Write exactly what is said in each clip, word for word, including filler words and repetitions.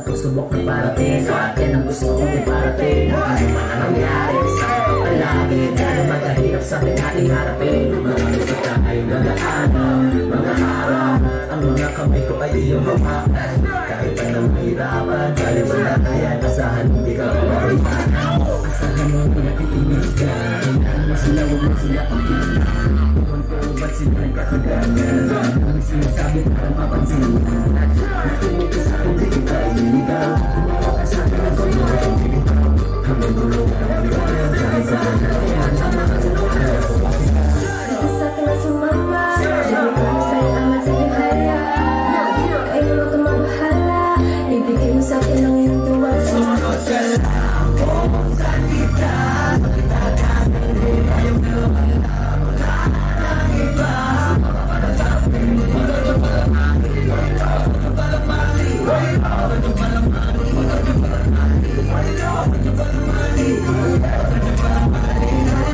pagsubok na parating sa akin ang gusto kong iparating. Ano man ang nangyari sa kapalagi, gano'n magkahirap sa ating ating harapin. Mga kita ay mga araw, mga araw, ang mga kamay ko ay iyong hawakan. Kahit anong mahirapan, kaya mo na kaya, asahan hindi ka mabawitan. Asahan mo pinatitingin ka, hinaan mo sila, huwag mo sila pagkita. Tuwan ko, ba't sila nagkakagalan? Ang sinasabi parang mapansin. Natungo ko sa kung di kita inigaw. Tumawa ka sa akin ako yung inigaw. Hanggang dulo ka ang liwanag, kahit saan na yan. Sama ka sa mga Ito sa akin na sumama, hindi ko sa'yo amat sa ihaya. Kaya huwag kang mabahala, ibigay mo sa akin ang iyong tuwa. Sumunod ka lang kung saan kita magkakagaling. Ayaw na wala, wala nang iba. Sumama ka na sa akin, magod yung palamali. Magod yung palamali, magod yung palamali. Magod yung palamali, magod yung palamali. Magod yung palamali.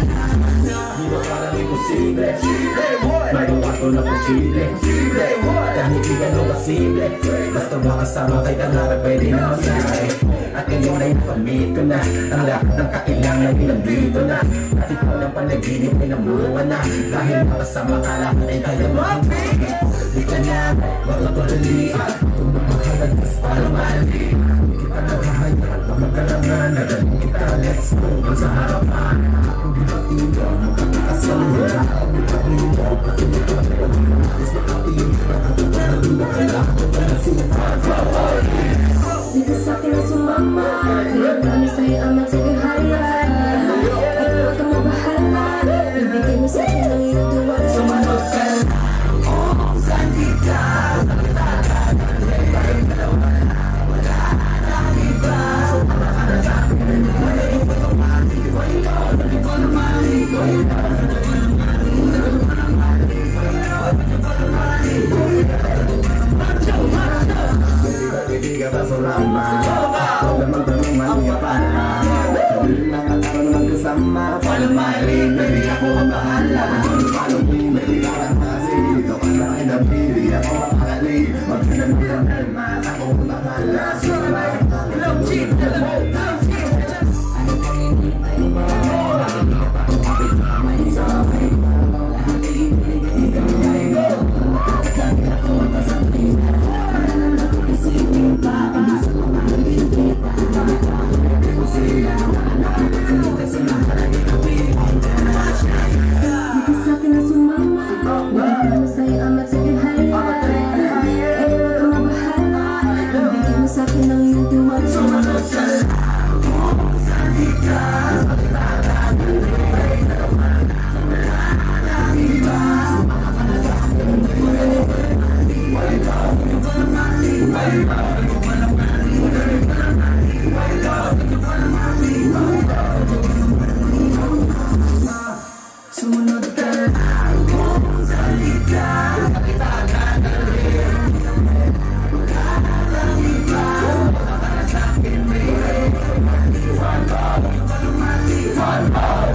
Di ba parang imposible? Magawa ko na posible. Kahit di ganun posible, basta makasama kay kanara pwede na mangyari. At ngayon ay napamit ko na ang lahat ng kailangan pinandito na. At ikaw ng panaginip ay namuha na. Dahil makasama ka lahat ay kaya makapagod. Di ka na makapagdali, kung makahalagas para mali. Kita naghahayag, magkalangan, nagaling kita, let's go sa harapan. Kung di ba ito, makakasama na. Kung di ba ito, makakasama na. Is makapiling ka, nakakalaluwa ka na. Kung na sinapagawa. Dito sa akin na sumama, hindi kami sa'yo amat sa ihaya. Kaya huwag kang mabahala, ibigay mo sa akin ang iyong tuwa. Sumunod ka lang kung saan kita magkakagaling. Kahit na wala, wala nang iba. Sumama ka na sa akin, wala yung palamali. Wala yung palamali, wala yung palamali. Wala yung palamali, wala yung palamali. Macho, macho. Hindi ka ba sumama? Huwag na magtanong ano nga para. Sabi lang ang araw naman kasama. Palamali, baby ako ang bahala. Palamali, baby ka lang kasi. Dito ka lang ay nabili, ako makakali. Magkalan mo lang naman, ako ang bahala. Sumama, love cheat, love cheat. Ano kang hinihintay mo? Hindi ka pa kumapit sa kamay sa kamay mo. Lahat ay hindi ka kamay mo. Nakakagagin ako ang kasabi. Sumunod ka lang kung salita. Kita ka na rin. Wala nang iba. Sumama ka na sa akin, baby. Follow, follow.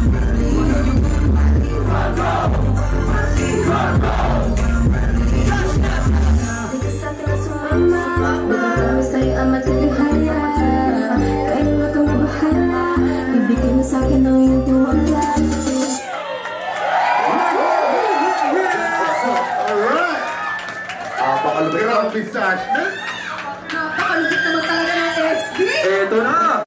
Dito sa akin na sumama, hindi kami sa'yo amat sa ihaya. Kaya huwag kang mabahala, ibigay mo sa akin ang iyong tuwa. Alright! Apakalabi ka ng visage.